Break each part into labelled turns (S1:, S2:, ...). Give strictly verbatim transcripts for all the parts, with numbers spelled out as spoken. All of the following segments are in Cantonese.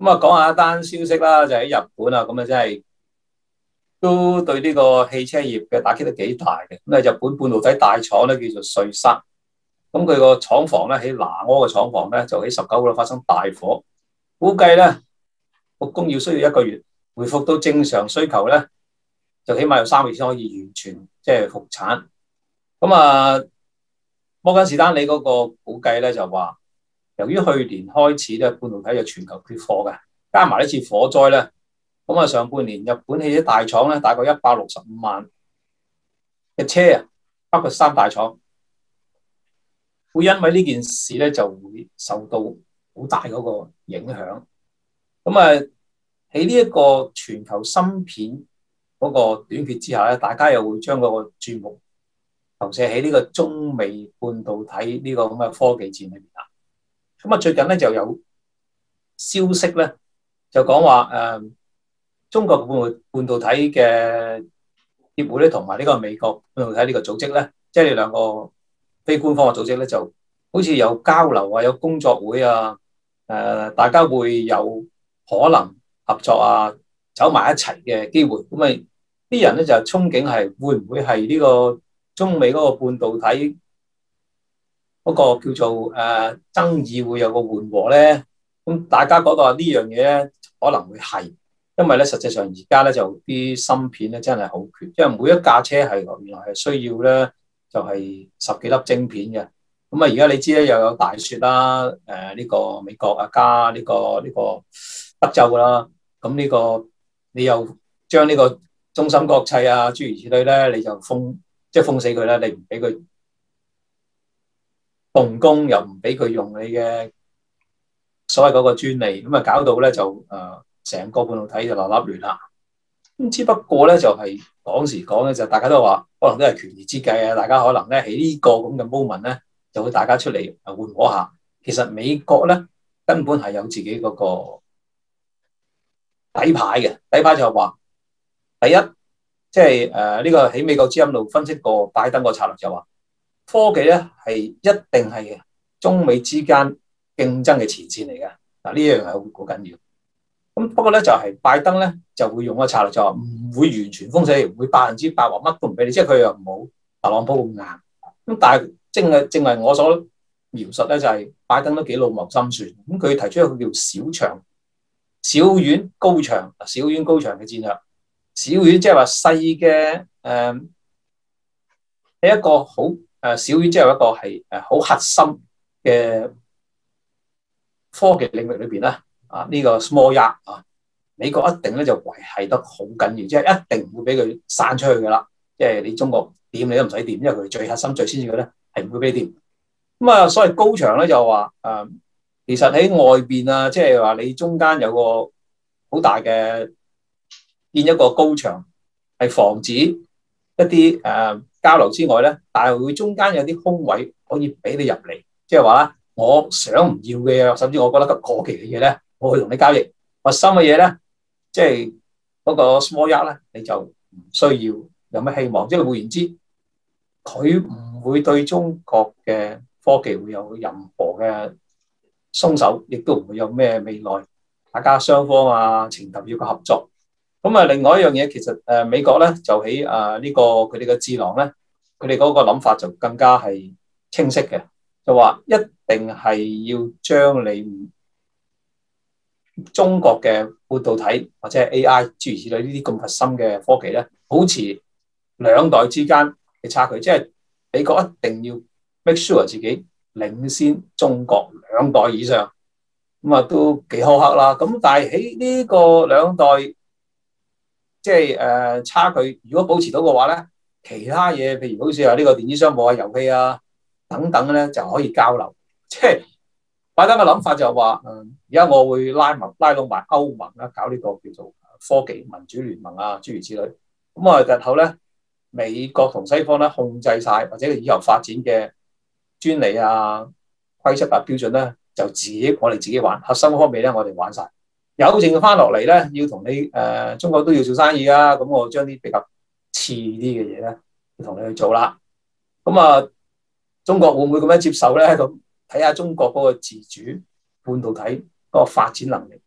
S1: 咁啊，講下一單消息啦，就喺日本啊，咁啊真係都對呢個汽車業嘅打擊都幾大嘅。咁啊，日本半導體大廠咧叫做瑞薩，咁佢個廠房咧喺拿柯嘅廠房咧就喺十九號度發生大火，估計咧復工要需要一個月，回復到正常需求咧就起碼有三個月先可以完全即係復產。咁啊，摩根士丹利嗰個估計咧就話，由於去年開始咧半導體就全球缺貨嘅，加埋呢次火災咧，咁啊上半年日本汽車大廠咧大概一百六十五萬嘅車啊，包括三大廠，會因為呢件事咧就會受到好大嗰個影響。咁啊喺呢一個全球芯片嗰個短缺之下咧，大家又會將嗰個注目投射喺呢個中美半導體呢個咁嘅科技戰裏面啦。咁啊，最近咧就有消息咧，就講話誒，中國半半導體嘅協會咧，同埋呢個美國半導體呢個組織咧，即係兩個非官方嘅組織咧，就好似有交流啊，有工作會啊，誒、呃，大家會有可能合作啊，走埋一齊嘅機會。咁啊，啲人咧就憧憬係會唔會係呢個中美嗰個半導體嗰個叫做誒、呃、爭議會有個緩和咧？咁大家覺得話呢樣嘢咧可能會係，因為咧實際上而家咧就啲芯片咧真係好缺，因為每一架車係原來係需要咧就係、是、十幾粒晶片嘅。咁啊而家你知咧又有大雪啦，誒、呃、呢、這個美國啊加呢、這個呢、這個德州啦，咁呢個你又將呢個中芯國際啊諸如此類咧，你就封即係封死佢啦，你唔俾佢動工，又唔俾佢用你嘅所謂嗰個專利，咁啊搞到咧就誒成、呃、個半導體就立立亂啦。咁只不過咧就係、是、講時講咧，就大家都話可能都係權宜之計啊，大家可能咧喺呢個咁嘅 moment 咧，就會大家出嚟誒緩和下。其實美國咧根本係有自己嗰個底牌嘅，底牌就係話第一，即係誒呢個喺美國之音度分析過拜登個策略就話，科技咧係一定係中美之間競爭嘅前線嚟嘅。嗱，呢樣係好好緊要。咁不過咧就係、是、拜登咧就會用個策略就話唔會完全封死，唔會百分之百話乜都唔俾你，即係佢又冇特朗普咁硬。咁但係正係正係我所描述咧，就係、是、拜登都幾老謀深算。咁佢提出一個叫小長小院高牆小院高牆嘅戰略。小院即係話細嘅誒係一個好誒、呃、小院，即係一個係誒好核心嘅科技領域裏邊咧。啊！呢、這個 small yard 啊，美國一定咧就維繫得好緊要，即係一定唔會俾佢散出去噶啦。即係你中國掂你都唔使掂，因為佢最核心、最先進嘅咧係唔會俾你掂。咁啊，所謂高牆咧就話誒、呃，其實喺外邊啊，即係話你中間有個好大嘅建一個高牆，係防止一啲誒、呃、交流之外咧，但係會中間有啲空位可以俾你入嚟，即係話咧，我想唔要嘅嘢，甚至我覺得過期嘅嘢咧。我去同你交易核心嘅嘢咧，即係嗰個 small yard 咧，你就唔需要有咩希望。即係換言之，佢唔會對中國嘅科技會有任何嘅鬆手，亦都唔會有咩未來大家雙方啊情投要嘅合作。咁啊，另外一樣嘢，其實誒美國咧就喺啊呢個佢哋嘅智囊咧，佢哋嗰個諗法就更加係清晰嘅，就話一定係要將你中國嘅半導體或者係 A I 諸如此類呢啲咁核心嘅科技咧，保持兩代之間嘅差距，即係美國一定要 make sure 自己領先中國兩代以上，咁啊都幾苛刻啦。咁但係喺呢個兩代即係誒差距，如果保持到嘅話咧，其他嘢譬如好似話呢個電子商務啊、遊戲啊等等咧就可以交流，即係。拜登嘅諗法就係話，誒而家我會拉盟拉攏埋歐盟啦，搞呢個叫做科技民主聯盟啊，諸如此類。咁啊，日後咧，美國同西方咧控制晒或者以後發展嘅專利啊、規則啊、標準咧，就自己我哋自己玩。核心方面咧，我哋玩晒。有剩翻落嚟咧，要同你誒、呃、中國都要做生意啊。咁我將啲比較次啲嘅嘢咧，要同你去做啦。咁啊，中國會唔會咁樣接受咧？咁睇下中國嗰個自主半導體嗰個發展能力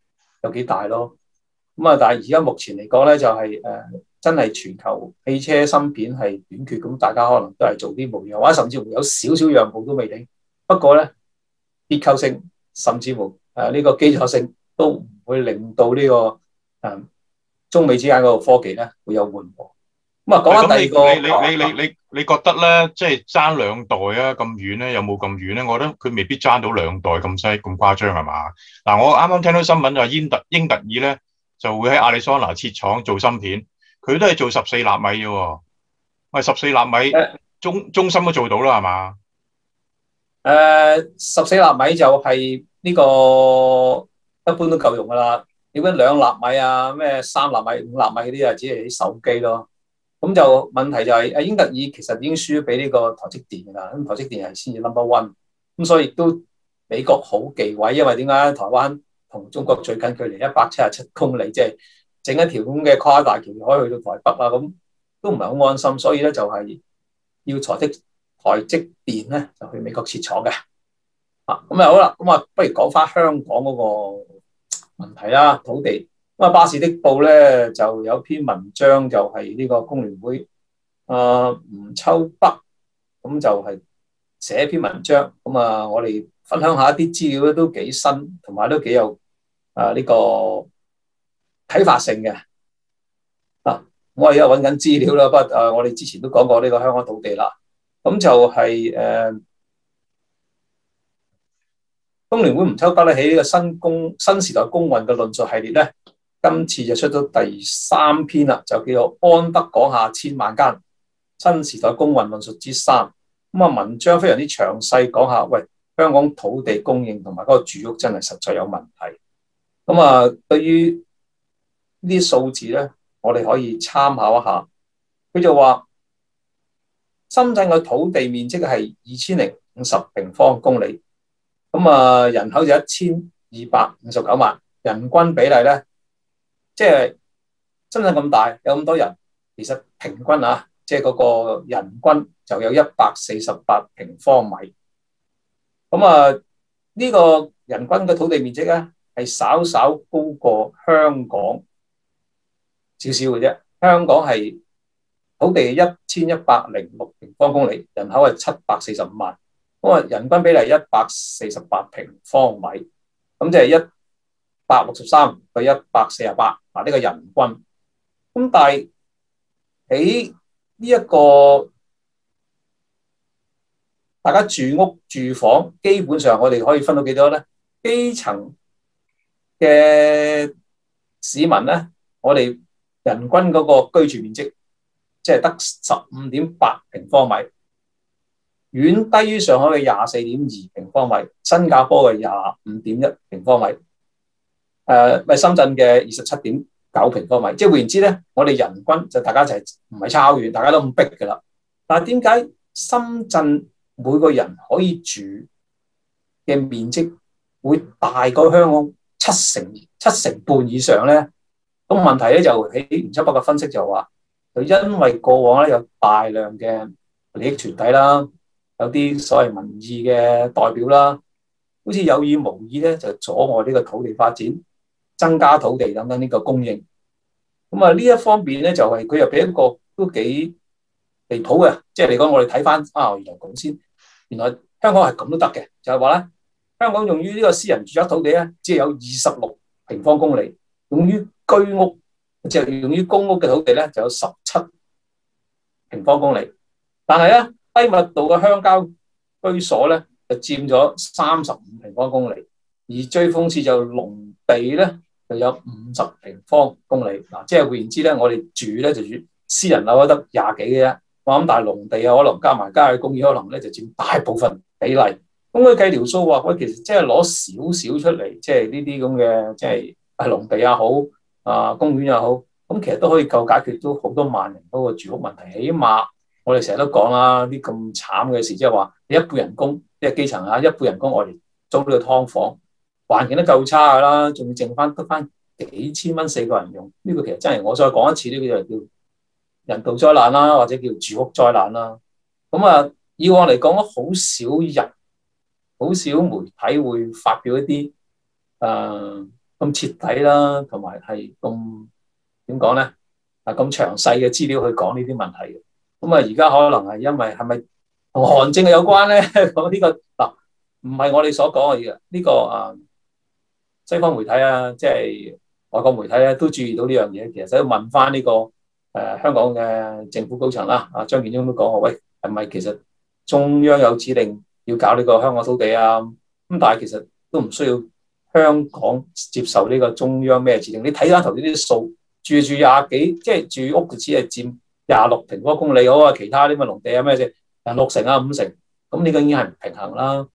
S1: 有幾大咯。咁啊，但係而家目前嚟講咧，就係、是、誒、呃、真係全球汽車芯片係短缺，咁大家可能都係做啲無樣，或者甚至乎有少少讓步都未定。不過咧，結構性甚至乎誒呢、呃這個基礎性都唔會令到呢、這個誒、呃、中美之間嗰個科技咧會有緩和。咁啊，講翻第二個，
S2: 你你你你你你覺得咧，即係爭兩代啊咁遠咧，有冇咁遠咧？我覺得佢未必爭到兩代咁犀咁誇張係嘛？嗱，我啱啱聽到新聞就話英特英特爾咧就會喺亞利桑那設廠做芯片，佢都係做十四納米嘅喎。喂，十四納米
S1: 誒
S2: 中中芯都做到啦係嘛？
S1: 誒十四納米就係呢、這個一般都夠用噶啦。點解兩納米啊、咩三納米、五納米嗰啲啊，只係啲手機咯。咁就問題就係、是、誒英特爾其實已經輸咗俾呢個台積電㗎啦。咁台積電係先至 number one，咁所以亦都美國好忌諱，因為點解台灣同中國最近距離一百七十七公里，即係整一條咁嘅跨大橋可以去到台北啦，咁都唔係好安心，所以咧就係要台積台積電咧就去美國設廠嘅。啊，咁啊好啦，咁啊不如講翻香港嗰個問題啦，土地。咁啊，巴士的報咧就有篇文章就係呢個工聯會啊吳秋北咁就係寫一篇文章，咁啊我哋分享一下一啲資料咧都幾新，同埋都幾有啊呢個啟發性嘅。啊，我而家揾緊資料啦，不過啊我哋之前都講過呢個香港土地啦，咁就係、是、誒。呃工聯會吳秋北咧喺呢個新工新時代工運嘅論述系列咧，今次就出咗第三篇啦，就叫做安得廣廈千萬間，新時代工運論述之三。咁啊，文章非常之詳細講下，喂，香港土地供應同埋嗰個住屋真係實在有問題。咁啊，對於呢啲數字咧，我哋可以參考一下。佢就話，深圳嘅土地面積係二千零五十平方公里。咁啊，人口就一千二百五十九萬，人均比例咧，即係深圳咁大，有咁多人，其實平均啊，即係嗰個人均就有一百四十八平方米。咁啊，呢個人均嘅土地面積咧，係稍稍高過香港少少嘅啫。香港係土地一千一百零六平方公里，人口係七百四十五萬。咁啊，人均比例一百四十八平方米，咁即係一百六十三對一百四十八，嗱呢個人均。咁但係喺呢一個大家住屋住房，基本上我哋可以分到幾多咧？基層嘅市民咧，我哋人均嗰個居住面積即係得十五點八平方米。遠低於上海嘅廿四點二平方米，新加坡嘅廿五點一平方米，誒、呃，咪深圳嘅二十七點九平方米。即係換言之咧，我哋人均就大家就係唔係差好遠，大家都咁逼噶啦。但係點解深圳每個人可以住嘅面積會大過香港七成七成半以上咧？咁問題咧就喺吳秋北嘅分析就話，佢因為過往咧有大量嘅利益團體啦。有啲所謂民意嘅代表啦，好似有意無意咧就阻礙呢個土地發展、增加土地等等呢個供應。咁啊呢一方面咧就係佢又俾一個都幾離譜嘅，即係嚟講我哋睇翻啊，原來咁先，原來香港係咁都得嘅，就係話咧香港用於呢個私人住宅土地咧，只係有二十六平方公里，用於居屋即係用於公屋嘅土地咧就有十七平方公里，但係咧，低密度嘅鄉郊居所咧，就佔咗三十五平方公里，而最諷刺就農地咧，就有五十平方公里。嗱，即係換言之咧，我哋住咧就住私人樓得廿幾嘅啫。我諗大農地啊，可能加埋郊野公園，可能咧就佔大部分比例。咁佢計條數話，喂，其實即係攞少少出嚟，即係呢啲咁嘅，即係係農地也好，啊公園又好，咁其實都可以夠解決到好多萬人嗰個住屋問題，起碼。我哋成日都講啦，啲咁慘嘅事，即係話你一半人工，即係基層啊，一半人工我哋租呢個劏房，環境都夠差噶啦，仲要剩翻得翻幾千蚊四個人用，呢、這個其實真係我再講一次，呢、這個就叫人道災難啦，或者叫住屋災難啦。咁啊，以往嚟講，好少人、好少媒體會發表一啲誒、呃、 咁徹底啦，同埋係咁點講咧？啊咁詳細嘅資料去講呢啲問題嘅。咁啊，而家可能係因為係咪同韓正有關咧？咁呢個嗱，唔係我哋所講嘅嘢。呢個啊，西方媒體啊，即係外國媒體咧，都注意到呢樣嘢。其實想問翻呢個誒香港嘅政府高層啦，啊張建宗都講話，喂，係咪其實中央有指令要搞呢個香港土地啊？咁但係其實都唔需要香港接受呢個中央咩指令。你睇翻頭先啲數，住住廿幾，即係住屋只係佔廿六平方公里，好啊，其他啲乜農地啊咩啫，誒六成啊五成，咁呢個已經係唔平衡啦。